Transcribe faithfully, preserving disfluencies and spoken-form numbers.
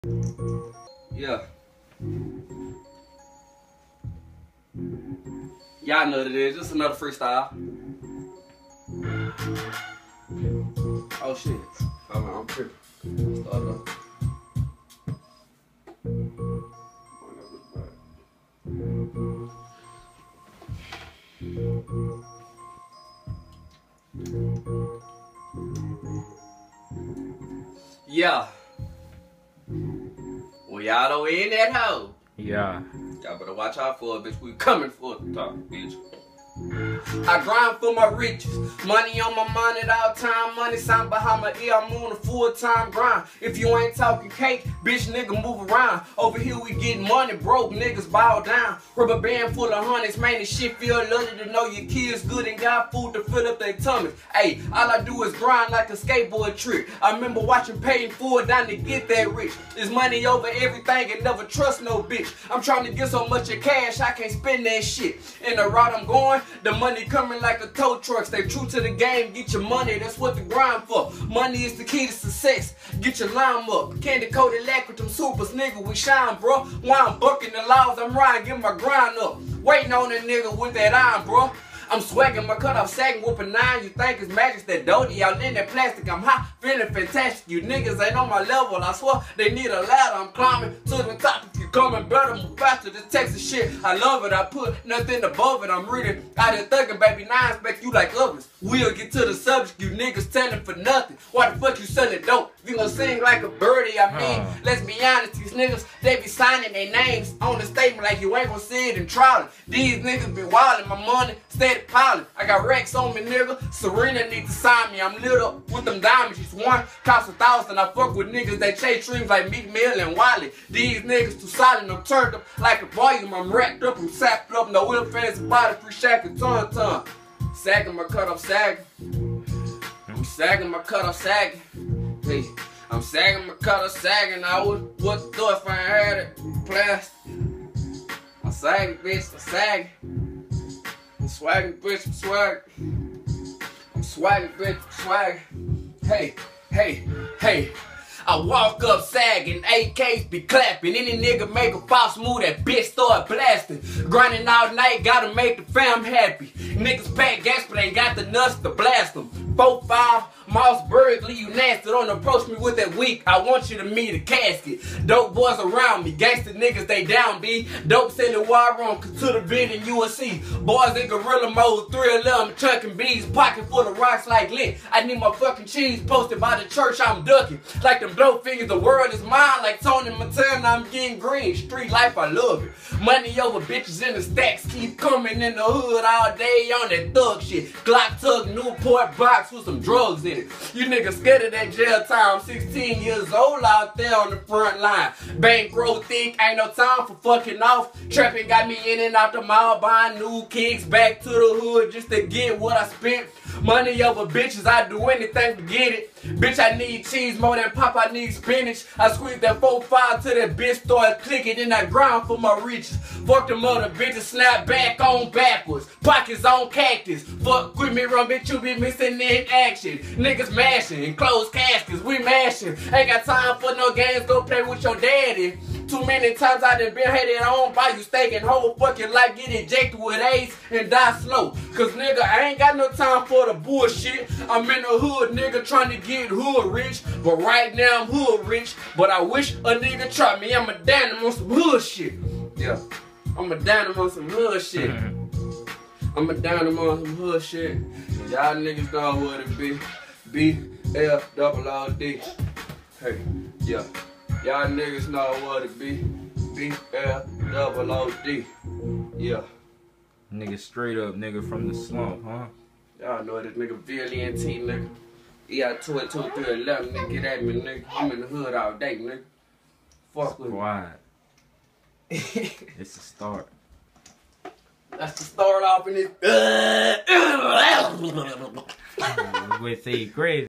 Yeah. Y'all know what it is. Just another freestyle. Oh shit. Hold on, I'm tripping. Start up. Yeah. Well, y'all know we in that hole. Yeah. Y'all better watch out for it, bitch. We coming for the top, bitch. I grind for my riches, money on my mind at all time, money sign behind my ear, I'm on a full-time grind. If you ain't talking cake, bitch nigga move around. Over here we get money, broke niggas bow down. Rubber band full of hundreds, man, this shit feel lovely to know your kids good and got food to fill up their tummies. Hey, all I do is grind like a skateboard trick. I remember watching Paying Forward down to get that rich. There's money over everything and never trust no bitch. I'm trying to get so much of cash, I can't spend that shit. In the route I'm going, the money coming like a tow truck. Stay true to the game, get your money, that's what the grind for. Money is the key to success, get your lime up. Candy coated lack with them supers, nigga, we shine, bro. While I'm bucking the laws, I'm riding, get my grind up. Waiting on a nigga with that iron, bro. I'm swagging my cut off, sagging, whooping nine. You think it's magic, that doty, y'all in that plastic. I'm hot, feeling fantastic. You niggas ain't on my level, I swear they need a ladder. I'm climbing to the top. If you coming better, move faster. This Texas shit, I love it. I put nothing above it. I'm reading out here thugging, baby. Now I expect you like others. We'll get to the subject. You niggas telling for nothing. Why the fuck you selling dope? If you gonna sing like a birdie, I mean, uh. let's be honest. These niggas, they be signing their names on the statement like you ain't gonna see it in trial. These niggas be wildin', my money steady piling. I got racks on me, nigga. Serena need to sign me. I'm lit up with them diamonds. She's one cost a thousand. I fuck with niggas that chase dreams like Meek Mill and Wiley. These niggas too solid. I'm turned up like a volume. I'm racked up. I'm sapped up. No real fancy body. Free shack and ton ton. Sagging my cut off sagging. I'm sagging my cut off sagging. Hey, I'm sagging my cut off sagging. I would what do if I had it plastic. I'm sagging, bitch. I'm sagging. I'm swagging, bitch, I'm swagging. I'm swagging, bitch, I'm swagging. Hey, hey, hey. I walk up sagging, A Ks be clapping. Any nigga make a false move, that bitch start blasting. Grinding all night, gotta make the fam happy. Niggas pack gas, but ain't got the nuts to blast them. four five, Mossberg, leave you nasty. Don't approach me with that weak. I want you to meet a casket. Dope boys around me, gangster niggas, they down, B. Dope selling wire room, to the vid in U S C. Boys in gorilla mode, three of them, chucking bees, pocket full of rocks like lit. I need my fucking cheese posted by the church, I'm ducking. Like them dope figures, the world is mine. Like Tony Montana, I'm getting green. Street life, I love it. Money over bitches in the stacks, keep coming in the hood all day on that thug shit. Glock tug, Newport box with some drugs in it. You niggas scared of that jail time, sixteen years old out there on the front line. Bankroll thick, ain't no time for fucking off. Trapping got me in and out the mall, buying new kicks, back to the hood just to get what I spent. Money over bitches, I do anything to get it. Bitch, I need cheese more than pop, I need spinach. I squeeze that four five till that bitch start clicking, then I grind for my riches. Fuck them other bitches, snap back on backwards. Pockets on cactus. Fuck with me, run, bitch, you be missing in action. Niggas mashing, closed caskets, we mashing. Ain't got time for no games, go play with your daddy. Too many times I done been hated on by you, staking whole fucking life, get injected with AIDS and die slow. Cause nigga, I ain't got no time for the bullshit. I'm in the hood, nigga, trying to get hood rich. But right now I'm hood rich. But I wish a nigga try me. I'm a damn on some hood shit. Yeah, I'm a damn on some hood shit. I'm a damn on some hood shit. Y'all niggas know what it be. B L double O D. Hey, yeah. Y'all niggas know what it be. B L double O D. Yeah. Nigga straight up, nigga from the slump, huh? Y'all know this nigga V L E N T, nigga. E I two two three eleven, nigga. Get at me, nigga. I'm in the hood all day, nigga. Fuck with me. Quiet. It's the start. That's the start off in this. With the crazy.